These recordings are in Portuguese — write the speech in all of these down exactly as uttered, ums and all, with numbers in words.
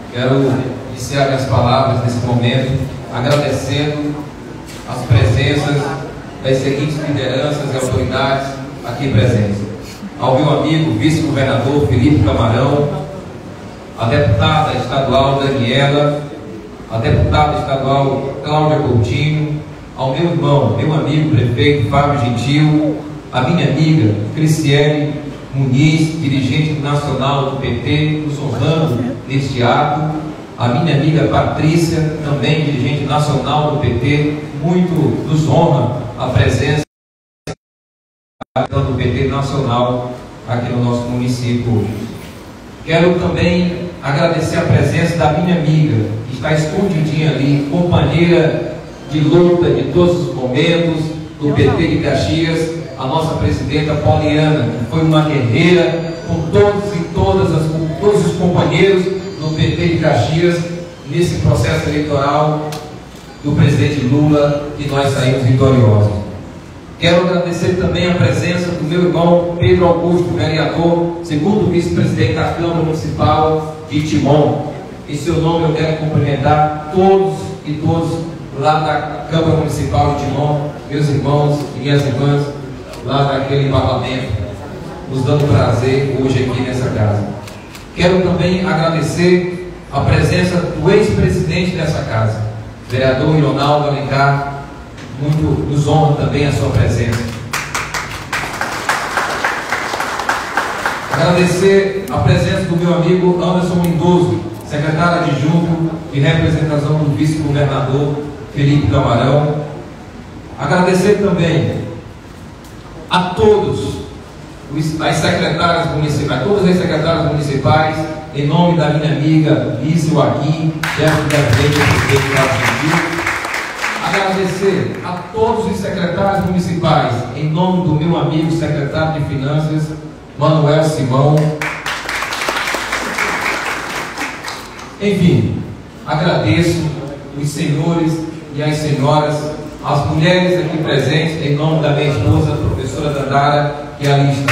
Quero iniciar minhas palavras nesse momento agradecendo as presenças das seguintes lideranças e autoridades aqui presentes: ao meu amigo vice-governador Felipe Camarão, a deputada estadual Daniela, a deputada estadual Cláudia Coutinho, ao meu irmão, meu amigo prefeito Fábio Gentil, a minha amiga Cristiane Muniz, dirigente nacional do P T, nos honrando neste ato, a minha amiga Patrícia, também dirigente nacional do P T, muito nos honra a presença do P T nacional aqui no nosso município hoje. Quero também agradecer a presença da minha amiga, que está escondidinha ali, companheira de luta de todos os momentos do P T de Caxias, a nossa presidenta Poliana, que foi uma guerreira com todos e todas as, com todos os companheiros no P T de Caxias, nesse processo eleitoral do presidente Lula, que nós saímos vitoriosos. Quero agradecer também a presença do meu irmão Pedro Augusto, vereador, segundo vice-presidente da Câmara Municipal de Timon. Em seu nome eu quero cumprimentar todos e todos lá da Câmara Municipal de Timon, meus irmãos e minhas irmãs lá daquele parlamento, nos dando prazer hoje aqui nessa casa. Quero também agradecer a presença do ex-presidente dessa casa, vereador Ronaldo Alencar. Muito nos honra também a sua presença. Agradecer a presença do meu amigo Anderson Mendoza, secretário adjunto de representação do vice-governador Felipe Camarão. Agradecer também a todos as secretárias municipais, todas as secretárias municipais, em nome da minha amiga Lícia Joaquim, chefe da frente do prefeito Fábio Gentil. Agradecer a todos os secretários municipais, em nome do meu amigo secretário de Finanças, Manuel Simão. Enfim, agradeço os senhores e as senhoras, as mulheres aqui presentes, em nome da minha esposa, a professora Dandara, que ali está.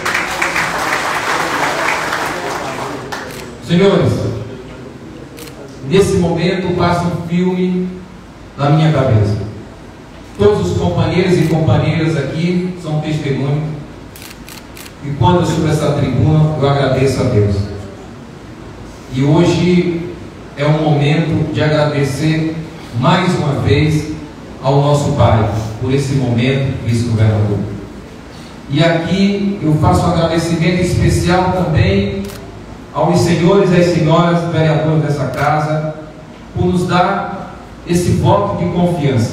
Senhores, nesse momento passa um filme na minha cabeça. Todos os companheiros e companheiras aqui são testemunhos, e quando eu subo essa tribuna, eu agradeço a Deus. E hoje é um momento de agradecer mais uma vez ao nosso Pai por esse momento, vice-governador. E aqui eu faço um agradecimento especial também aos senhores e às senhoras vereadores dessa casa por nos dar esse voto de confiança,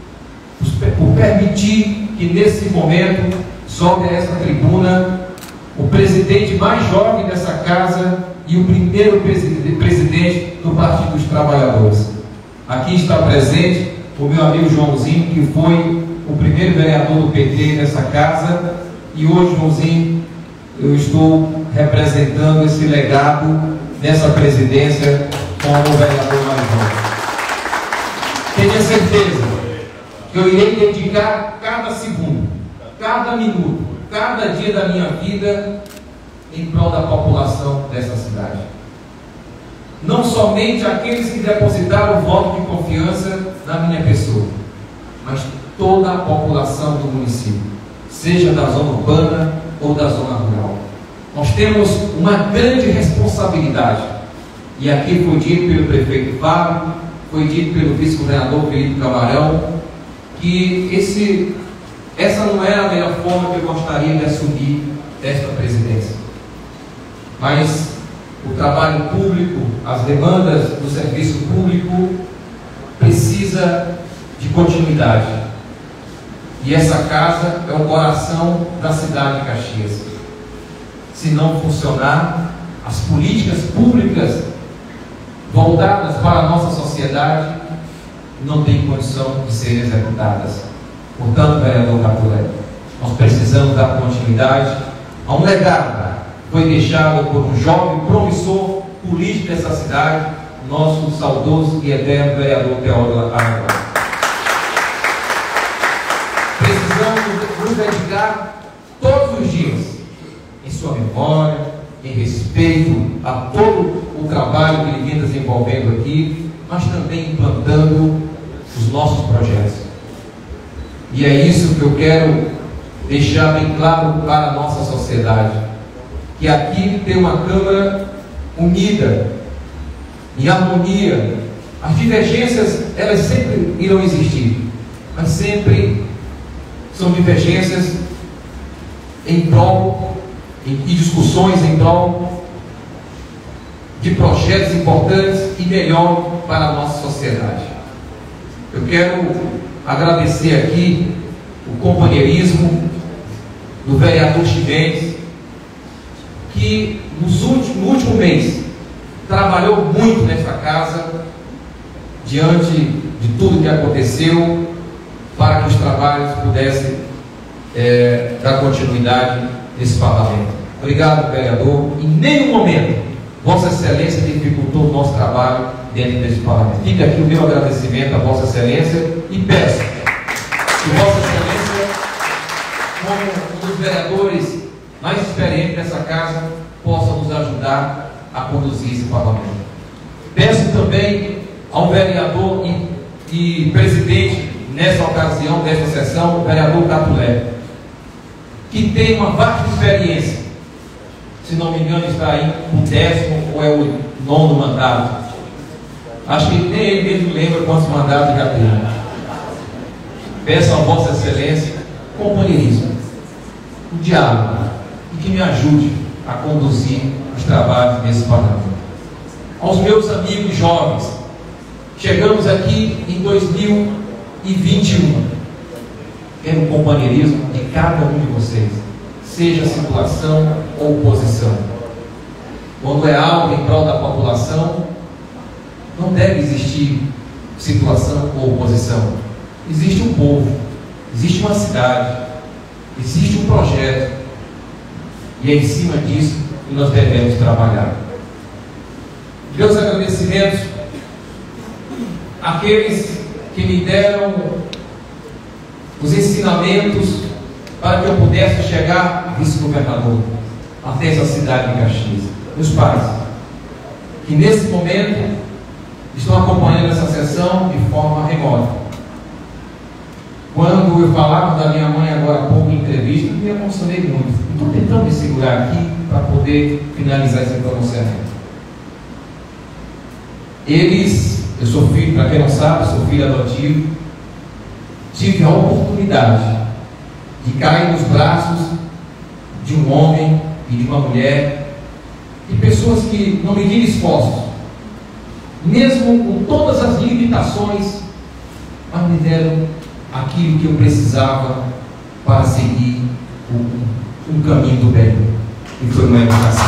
por permitir que nesse momento sobe a essa tribuna o presidente mais jovem dessa casa e o primeiro presidente do Partido dos Trabalhadores. Aqui está presente o meu amigo Joãozinho, que foi o primeiro vereador do P T nessa casa, e hoje, Joãozinho, eu estou representando esse legado nessa presidência como o vereador mais jovem. Tenha certeza que eu irei dedicar cada segundo, cada minuto, cada dia da minha vida em prol da população dessa cidade. Não somente aqueles que depositaram o voto de confiança na minha pessoa, mas toda a população do município, seja da zona urbana ou da zona rural. Nós temos uma grande responsabilidade, e aqui foi dito pelo prefeito Fábio, foi dito pelo vice-governador Felipe Camarão, que esse, essa não era a melhor forma que eu gostaria de assumir esta presidência. Mas o trabalho público, as demandas do serviço público precisa de continuidade. E essa casa é o coração da cidade de Caxias. Se não funcionar, as políticas públicas voltadas para a nossa sociedade não têm condição de serem executadas. Portanto, vereador Capulé, nós precisamos dar continuidade a um legado que foi deixado por um jovem promissor político dessa cidade, nosso saudoso e eterno vereador Teófilo Araguá. Precisamos nos dedicar todos os dias, em sua memória, em respeito a todo o trabalho que ele vem desenvolvendo aqui, mas também implantando os nossos projetos. E é isso que eu quero deixar bem claro para a nossa sociedade, que aqui tem uma Câmara unida, em harmonia. As divergências, elas sempre irão existir, mas sempre são divergências em prol e discussões em prol de projetos importantes e melhor para a nossa sociedade. Eu quero agradecer aqui o companheirismo do vereador Chimenez, que nos últimos, no último mês trabalhou muito nesta casa, diante de tudo que aconteceu, para que os trabalhos pudessem é, dar continuidade nesse parlamento. Obrigado, vereador. Em nenhum momento Vossa Excelência dificultou o nosso trabalho dentro desse parlamento. Fica aqui o meu agradecimento a Vossa Excelência e peço que Vossa Excelência, como um dos vereadores mais experientes dessa casa, possa nos ajudar a conduzir esse parlamento. Peço também ao vereador e, e presidente, nessa ocasião, desta sessão, o vereador Catulé, que tem uma vasta experiência, se não me engano está aí o décimo ou é o nono mandato. Acho que nem ele mesmo lembra quantos mandatos já tem. Peço a Vossa Excelência companheirismo, o diálogo, e que me ajude a conduzir os trabalhos desse parlamento. Aos meus amigos jovens, chegamos aqui em dois mil e vinte e um. Quero o companheirismo de cada um de vocês, seja situação ou posição. Quando é algo em prol da população, não deve existir situação ou oposição. Existe um povo, existe uma cidade, existe um projeto, e é em cima disso que nós devemos trabalhar. Meus agradecimentos àqueles que me deram os ensinamentos para que eu pudesse chegar vice-governador até essa cidade de Caxias. Meus pais, que nesse momento estão acompanhando essa sessão de forma remota. Quando eu falava da minha mãe agora há pouco em entrevista, me emocionei muito. Estou tentando me segurar aqui para poder finalizar esse pronunciamento. Eles, eu sou filho, para quem não sabe, sou filho adotivo, tive a oportunidade de cair nos braços de um homem e de uma mulher, de pessoas que não mediram esforços, mesmo com todas as limitações, mas me deram aquilo que eu precisava para seguir um, um caminho do bem, e foi uma educação.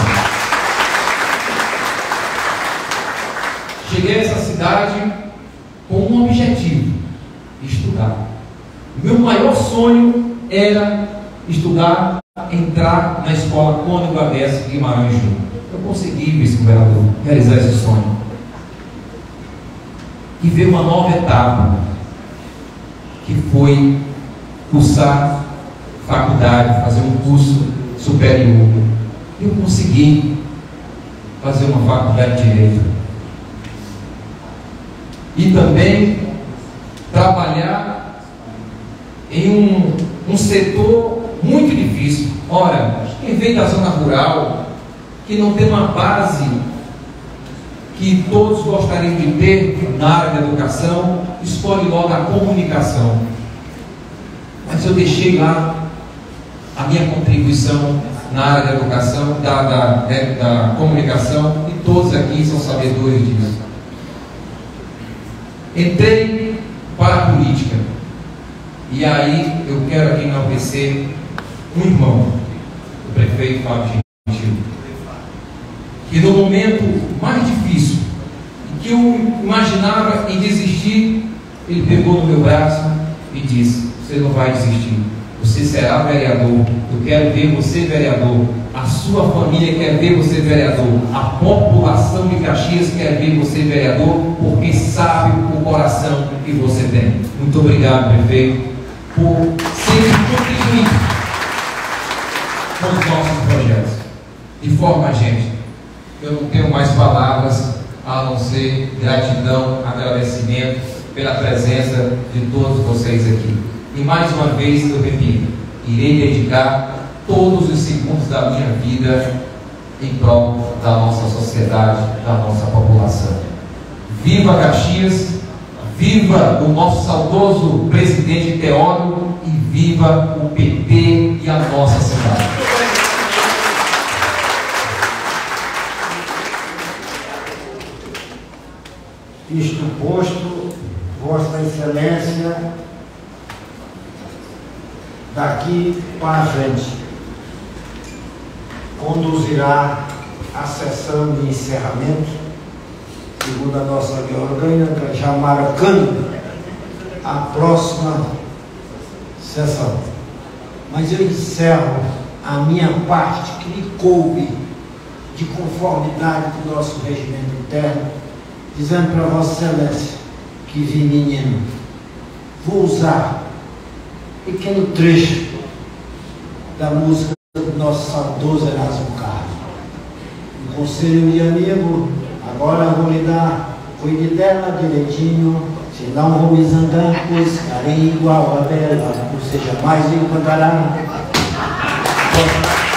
Cheguei a essa cidade com um objetivo: estudar. Meu maior sonho era estudar, entrar na escola Cônigo Abécio Guimarães Júnior. Eu consegui, vice-governador, realizar esse sonho. E veio uma nova etapa, que foi cursar faculdade, fazer um curso superior. Eu consegui fazer uma faculdade de Direito. E também trabalhar em um, um setor muito difícil. Ora, quem vem da zona rural, que não tem uma base que todos gostariam de ter na área da educação, escolhe logo a comunicação. Mas eu deixei lá a minha contribuição na área da educação, da, da, da comunicação, e todos aqui são sabedores disso. Entrei para a política, e aí eu quero aqui enaltecer um irmão, o prefeito Fábio Gentil, que no momento mais difícil, em que eu imaginava em desistir, ele pegou no meu braço e disse: você não vai desistir, você será vereador, eu quero ver você vereador, a sua família quer ver você vereador, a população de Caxias quer ver você vereador, porque sabe o coração que você tem. Muito obrigado, prefeito, por sempre contribuir com os nossos projetos, de forma, gente, eu não tenho mais palavras a não ser gratidão, agradecimento pela presença de todos vocês aqui. E mais uma vez eu repito, irei dedicar todos os segundos da minha vida em prol da nossa sociedade, da nossa população. Viva Caxias, viva o nosso saudoso presidente Teólogo e viva o P T e a nossa cidade. Isto posto, Vossa Excelência, daqui para frente, conduzirá a sessão de encerramento, segundo a nossa lei orgânica, já marcando a próxima sessão. Mas eu encerro a minha parte que me coube de conformidade com o nosso regimento interno, dizendo para Vossa Excelência que vi menino, vou usar um pequeno trecho da música do nosso saudoso Erasmo Carlos. Um conselho de amigo, agora vou lhe dar, cuide dela direitinho, senão vou me zangar, pois carinho igual a bela, ou seja, mais encantará.